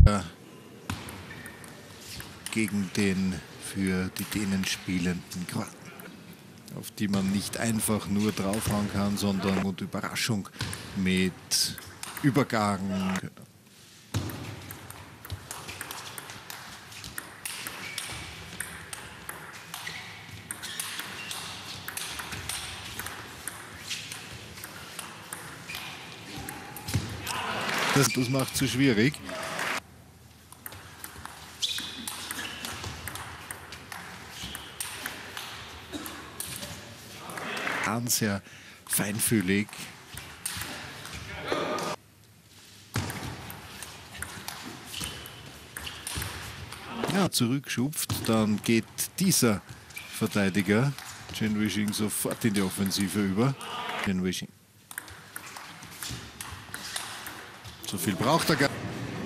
gegen den für die Dänen spielenden Kroaten, auf die man nicht einfach nur draufhauen kann, sondern und Überraschung mit Übergang. Das macht es so schwierig. Sehr feinfühlig. Ja, zurückschupft, dann geht dieser Verteidiger, Chen Weixing, sofort in die Offensive über. Chen Weixing. So viel braucht er gar nicht.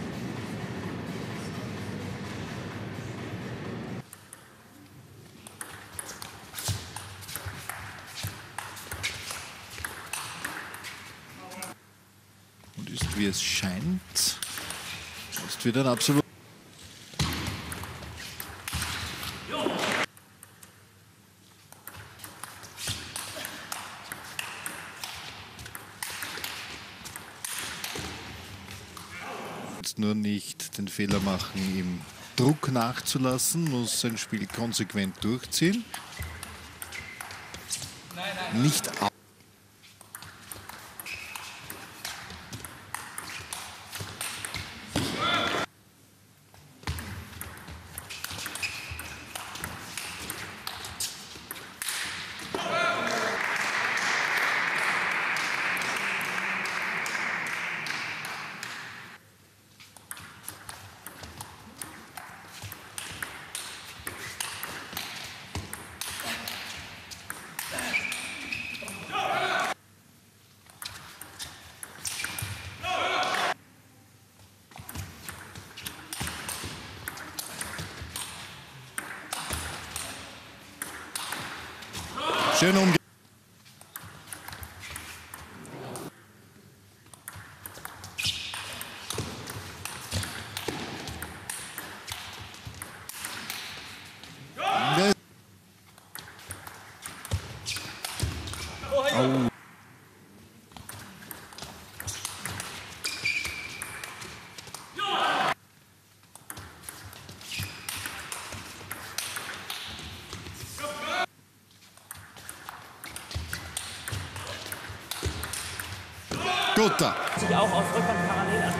Und ist, wie es scheint, ist wieder ein absolut. Jetzt nur nicht den Fehler machen, im Druck nachzulassen, muss sein Spiel konsequent durchziehen. Nicht auf. Schön umge. Oh. Guter. Sich auch aus Rückhand parallel an.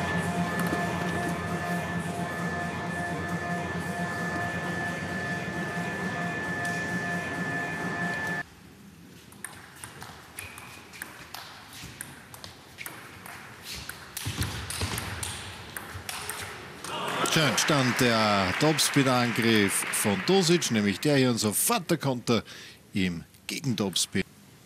Schön stand der Topspin-Angriff von Dosic, nämlich der hier, und sofort der Konter im Gegentopspin.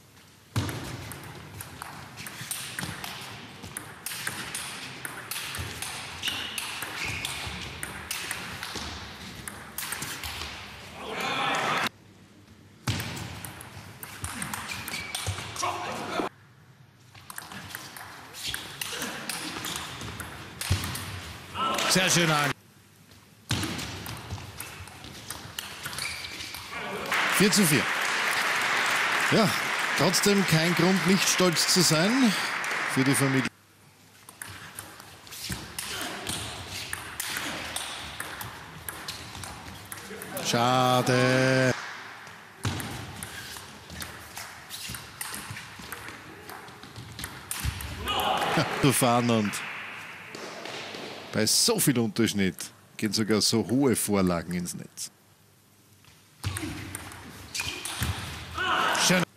Sehr schön an. 4:4. Ja, trotzdem kein Grund, nicht stolz zu sein für die Familie. Schade. Zu fahren, und bei so viel Unterschnitt gehen sogar so hohe Vorlagen ins Netz. Schön.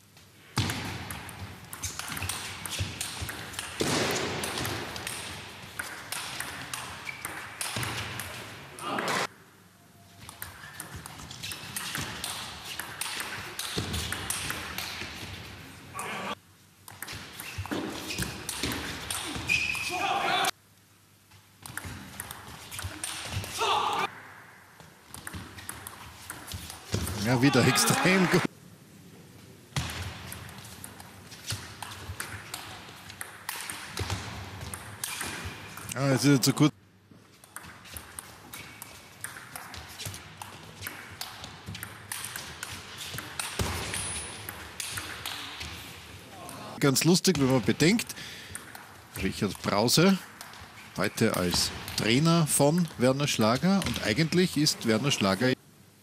Ja, wieder extrem gut. Ah, jetzt ist er zu kurz. Ganz lustig, wenn man bedenkt, Richard Brause heute als Trainer von Werner Schlager und eigentlich ist Werner Schlager...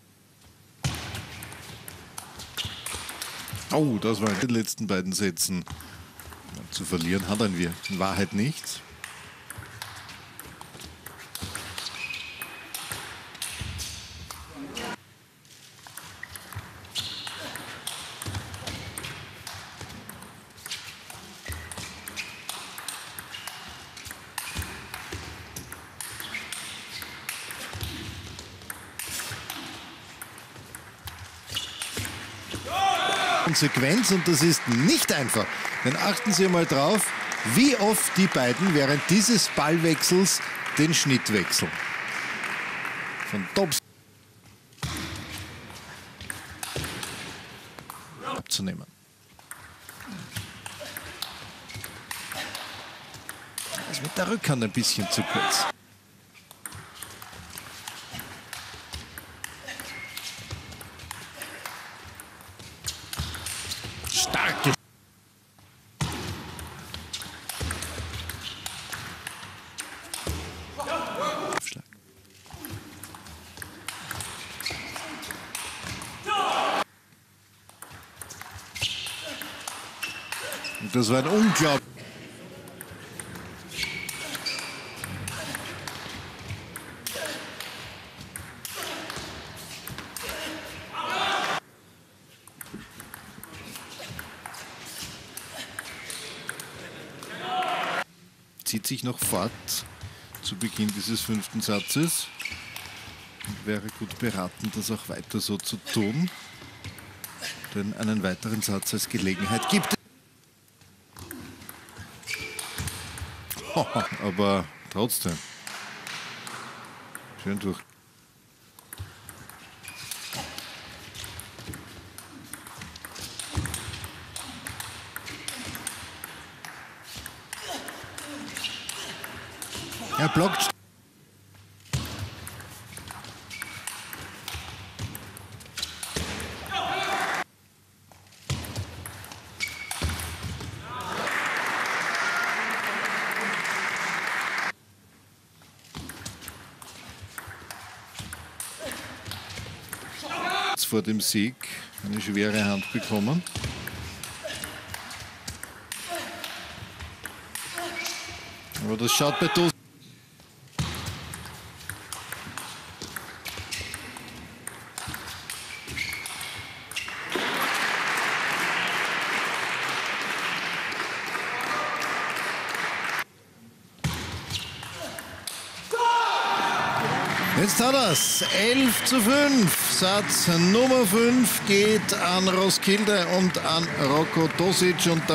Oh, das waren die letzten beiden Sätzen. Zu verlieren hatten wir in Wahrheit nichts. Konsequenz und das ist nicht einfach. Denn achten Sie mal drauf, wie oft die beiden während dieses Ballwechsels den Schnitt wechseln. Von Tops abzunehmen. Das ist mit der Rückhand ein bisschen zu kurz. Starke. Und das war ein unglaublich. Zieht sich noch fort zu Beginn dieses 5. Satzes und wäre gut beraten, das auch weiter so zu tun, denn einen weiteren Satz als Gelegenheit gibt es. Aber trotzdem schön durch. Er blockt. Vor dem Sieg eine schwere Hand bekommen. Aber das schaut bei Dosis. Jetzt hat er es. 11:5. Satz Nummer 5 geht an Roskilde und an Rocco Dosic. Und